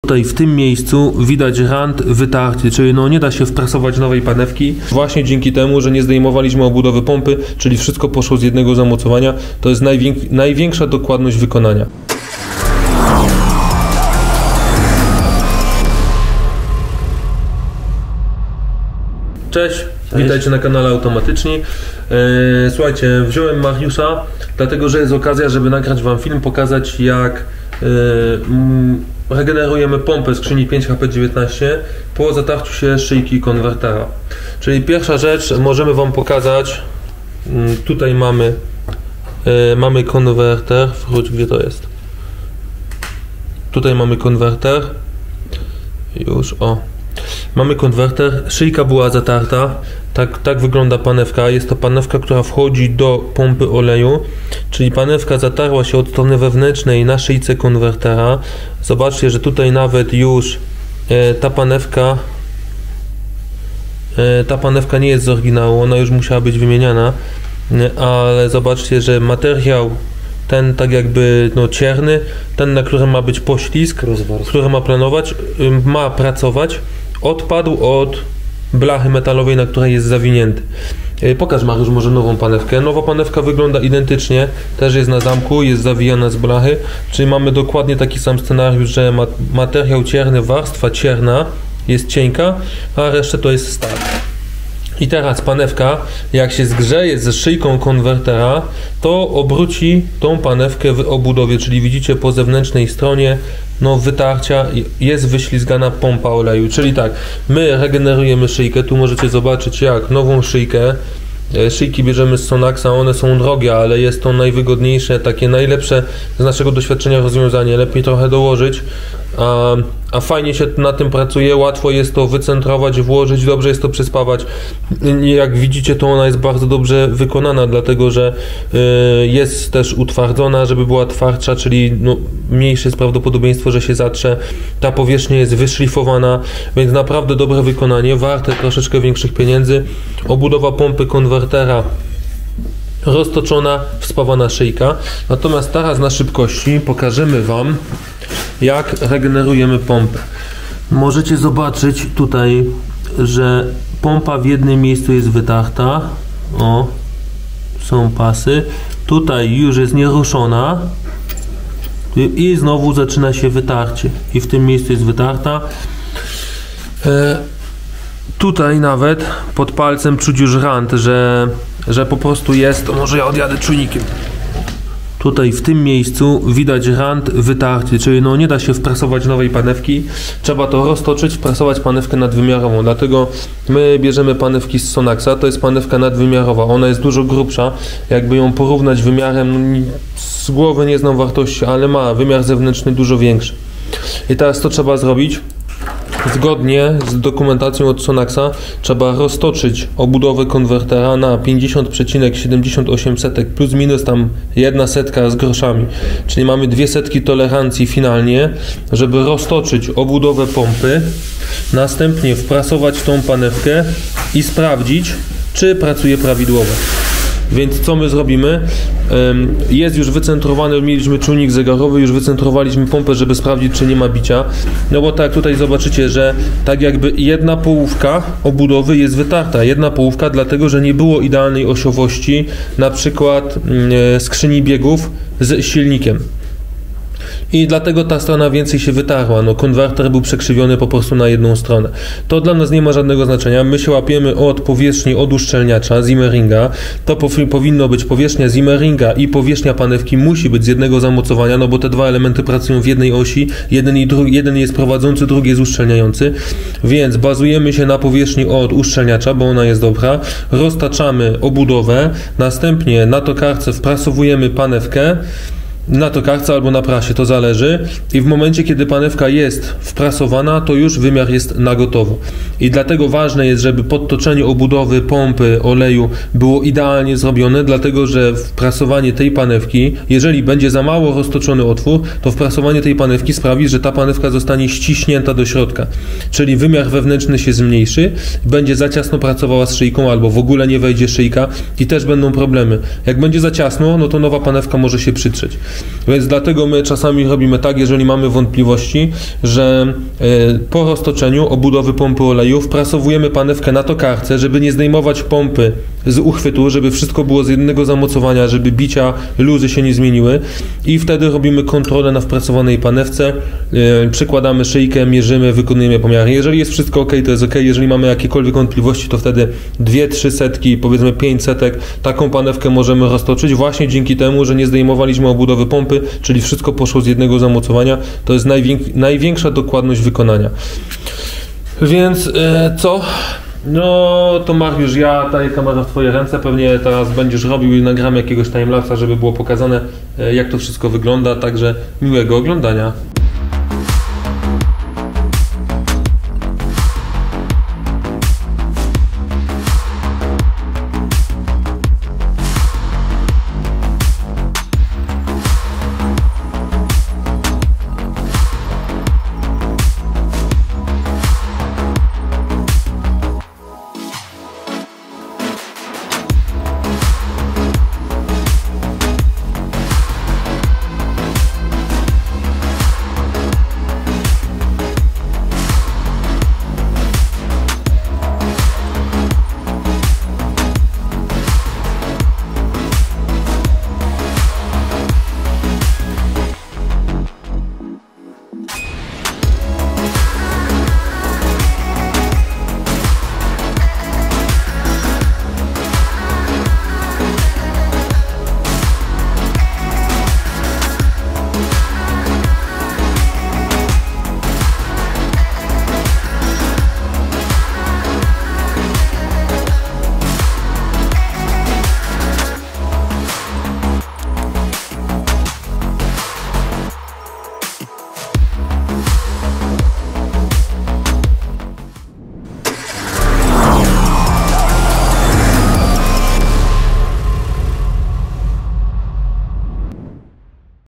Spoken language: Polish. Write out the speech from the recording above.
Tutaj w tym miejscu widać rant wytarty, czyli no nie da się wprasować nowej panewki. Właśnie dzięki temu, że nie zdejmowaliśmy obudowy pompy, czyli wszystko poszło z jednego zamocowania, to jest największa dokładność wykonania. Cześć, witajcie na kanale Automatyczni. Słuchajcie, wziąłem Mariusza, dlatego że jest okazja, żeby nagrać wam film, pokazać jak regenerujemy pompę skrzyni 5HP19 po zatarciu się szyjki konwertera. Czyli pierwsza rzecz, możemy wam pokazać, tutaj mamy konwerter, wróć, gdzie to jest. Tutaj mamy konwerter, już o. Mamy konwerter, szyjka była zatarta, tak wygląda panewka. Jest to panewka, która wchodzi do pompy oleju, czyli panewka zatarła się od strony wewnętrznej na szyjce konwertera. Zobaczcie, że tutaj nawet już ta panewka nie jest z oryginału, ona już musiała być wymieniana, ale zobaczcie, że materiał ten tak jakby cierny, ten na którym ma być poślizg, który ma pracować, odpadł od blachy metalowej, na której jest zawinięty. Pokaż, Mariusz, może nową panewkę. Nowa panewka wygląda identycznie, też jest na zamku, jest zawijana z blachy, czyli mamy dokładnie taki sam scenariusz, że materiał cierny, warstwa cierna jest cienka, a resztę to jest stal. I teraz panewka, jak się zgrzeje ze szyjką konwertera, to obróci tą panewkę w obudowie, czyli widzicie po zewnętrznej stronie wytarcia jest wyślizgana pompa oleju, czyli tak, my regenerujemy szyjkę, tu możecie zobaczyć jak nową szyjkę, szyjki bierzemy z Sonaxa, one są drogie, ale jest to najwygodniejsze, takie najlepsze z naszego doświadczenia rozwiązanie, lepiej trochę dołożyć, a fajnie się na tym pracuje, łatwo jest to wycentrować, włożyć, dobrze jest to przyspawać. Jak widzicie, to ona jest bardzo dobrze wykonana, dlatego że jest też utwardzona, żeby była twardsza, czyli mniejsze jest prawdopodobieństwo, że się zatrze. Ta powierzchnia jest wyszlifowana, więc naprawdę dobre wykonanie, warte troszeczkę większych pieniędzy. Obudowa pompy konwertera roztoczona, wspawana szyjka. Natomiast teraz na szybkości pokażemy wam, jak regenerujemy pompę. Możecie zobaczyć tutaj, że pompa w jednym miejscu jest wytarta. O, są pasy. Tutaj już jest nieruszona i znowu zaczyna się wytarcie. I w tym miejscu jest wytarta. Tutaj nawet pod palcem czuć już rant, że po prostu jest, to może ja odjadę czujnikiem. Tutaj w tym miejscu widać rant wytarty, czyli nie da się wprasować nowej panewki, trzeba to roztoczyć, wprasować panewkę nadwymiarową, dlatego my bierzemy panewki z Sonaxa, to jest panewka nadwymiarowa, ona jest dużo grubsza, jakby ją porównać wymiarem, z głowy nie znam wartości, ale ma wymiar zewnętrzny dużo większy. I teraz co trzeba zrobić? Zgodnie z dokumentacją od Sonaxa trzeba roztoczyć obudowę konwertera na 50,78 plus minus tam 1 setka z groszami. Czyli mamy 2 setki tolerancji finalnie, żeby roztoczyć obudowę pompy, następnie wprasować tą panewkę i sprawdzić, czy pracuje prawidłowo. Więc co my zrobimy? Jest już wycentrowany, mieliśmy czujnik zegarowy, już wycentrowaliśmy pompę, żeby sprawdzić, czy nie ma bicia. No bo tak, tutaj zobaczycie, że tak jakby jedna połówka obudowy jest wytarta. Jedna połówka, dlatego że nie było idealnej osiowości, na przykład skrzyni biegów z silnikiem. I dlatego ta strona więcej się wytarła. Konwerter był przekrzywiony po prostu na jedną stronę. To dla nas nie ma żadnego znaczenia. My się łapiemy od powierzchni od uszczelniacza, zimmeringa. To powinno być powierzchnia zimmeringa i powierzchnia panewki musi być z jednego zamocowania, bo te dwa elementy pracują w jednej osi. Jeden jest prowadzący, drugi jest uszczelniający. Więc bazujemy się na powierzchni od uszczelniacza, bo ona jest dobra. Roztaczamy obudowę. Następnie na tokarce wprasowujemy panewkę. Na tokarce albo na prasie, to zależy. I w momencie, kiedy panewka jest wprasowana, to już wymiar jest na gotowo. I dlatego ważne jest, żeby podtoczenie obudowy, pompy, oleju było idealnie zrobione, dlatego że wprasowanie tej panewki, jeżeli będzie za mało roztoczony otwór, to wprasowanie tej panewki sprawi, że ta panewka zostanie ściśnięta do środka. Czyli wymiar wewnętrzny się zmniejszy, będzie za ciasno pracowała z szyjką, albo w ogóle nie wejdzie szyjka i też będą problemy. Jak będzie za ciasno, to nowa panewka może się przytrzeć. Więc dlatego my czasami robimy tak, jeżeli mamy wątpliwości, że po roztoczeniu obudowy pompy oleju wprasowujemy panewkę na tokarce, żeby nie zdejmować pompy z uchwytu, żeby wszystko było z jednego zamocowania, żeby bicia, luzy się nie zmieniły i wtedy robimy kontrolę na wprasowanej panewce, przykładamy szyjkę, mierzymy, wykonujemy pomiary. Jeżeli jest wszystko ok, to jest ok. Jeżeli mamy jakiekolwiek wątpliwości, to wtedy 2-3 setki, powiedzmy 5 setek, taką panewkę możemy roztoczyć właśnie dzięki temu, że nie zdejmowaliśmy obudowy pompy, czyli wszystko poszło z jednego zamocowania. To jest największa dokładność wykonania. Więc co? No to Mariusz, ja daję kamerę w twoje ręce, pewnie teraz będziesz robił i nagramy jakiegoś timelapsa, żeby było pokazane, jak to wszystko wygląda, także miłego oglądania.